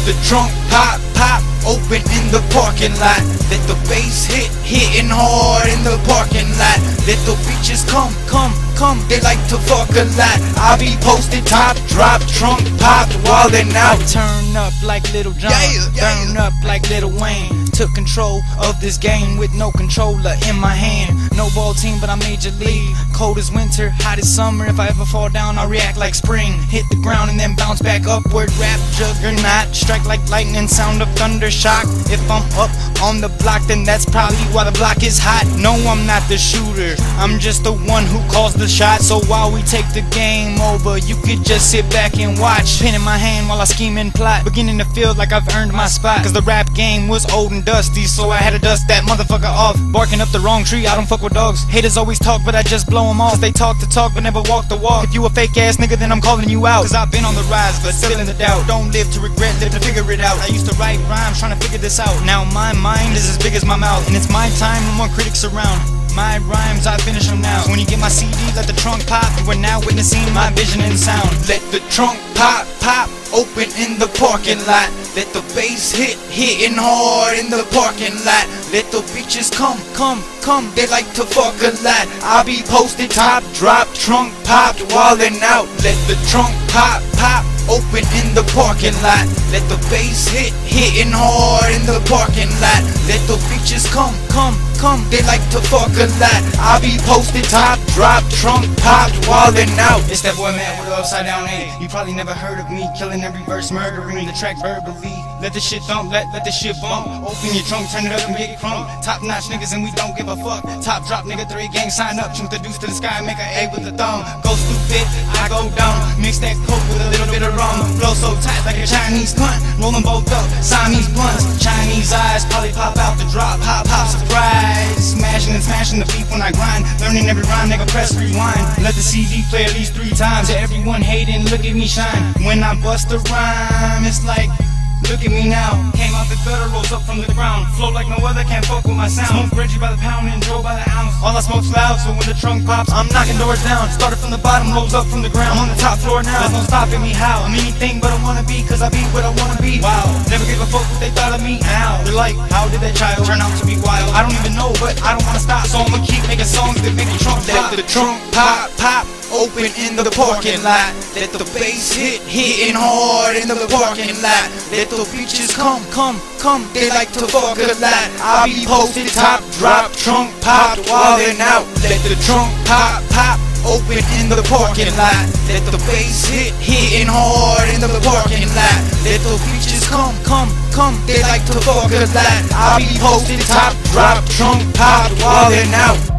the trunk pop, pop, open in the parking lot. Let the bass hit, hitting hard in the parking lot. Let the bitches come, come, come, they like to fuck a lot. I be posted top, drop, trunk popped, wildin' out. I turn up like Little John, burn up like Lil Wayne. Took control of this game with no controller in my hand. No ball team, but I'm major league. Cold as winter, hot as summer. If I ever fall down, I'll react like spring. Hit the ground and then bounce back upward. Rap juggernaut, strike like lightning, sound of thunder shock. If I'm up on the block, then that's probably why the block is hot. No, I'm not the shooter, I'm just the one who calls the shot. So while we take the game over, you could just sit back and watch. Pen in my hand while I scheme and plot, beginning to feel like I've earned my spot. Cause the rap game was old and dusty, so I had to dust that motherfucker off. Barking up the wrong tree, I don't fuck with dogs. Haters always talk, but I just blow them off. Cause they talk to talk, but never walk the walk. If you a fake ass nigga, then I'm calling you out. Cause I've been on the rise, but still in the doubt. Don't live to regret, live to figure it out. I used to write rhymes, trying to figure this out. Now my mind is as big as my mouth, and it's my time, no more critics around. My rhymes, I finish them now. So when you get my CD, let the trunk pop. You are now witnessing my vision and sound. Let the trunk pop, pop, open in the parking lot. Let the bass hit, hitting hard in the parking lot. Let the bitches come, come, come, they like to fuck a lot. I be posted top, drop, trunk popped, wildin' out. Let the trunk pop, pop, open in the parking lot. Let the bass hit, hitting hard in the parking lot. Let the bitches come, come, come, they like to fuck a lot. I be posted top, drop, trunk popped, wildin' out. It's that boy man with an upside down A. You probably never heard of me, killing every verse, murdering the track verbally. Let the shit thump, let the shit bump. Open your trunk, turn it up and get crunk. Top notch niggas and we don't give a fuck. Top drop nigga, 3 gang, sign up. Shoot the deuce to the sky, make an A with the thumb. Go stupid, I go dumb. Mix that coke with a little bit of rum. Flow so tight like a Chinese cunt. Roll them both up, Siamese blunts. Chinese eyes probably pop out the drop. Pop, pop, surprise. Smashing and smashing the beat when I grind. Learning every rhyme, nigga, press rewind. Let the CD play at least 3 times. To everyone hating, look at me shine. When I bust a rhyme, it's like, look at me now. Came out the gutter, rose up from the ground. Flow like no other, can't fuck with my sound. Smoke Reggie by the pound and Joe by the ounce. All I smoke's loud, so when the trunk pops, I'm knocking doors down. Started from the bottom, rose up from the ground. I'm on the top floor now, there's no stopping me how. I'm anything but I wanna be, cause I be what I wanna be. Wow, never gave a fuck what they thought of me. Ow, they're like, how did that child turn out to be wild? I don't even know, but I don't wanna stop, so I'ma keep making songs that make the trunk pop. Let the trunk pop, pop, open in the parking lot. Let the bass hit, hitting hard in the parking lot. Let the bitches come, come, come, they like to fuck a lot. I be posted top, drop, trunk popped, wildin' out. Let the trunk pop, pop, open in the parking lot. Let the bass hit, hitting hard in the parking lot. Let the bitches come, come, come, they like to fuck a lot. I be posted top, drop, trunk popped, wildin' out.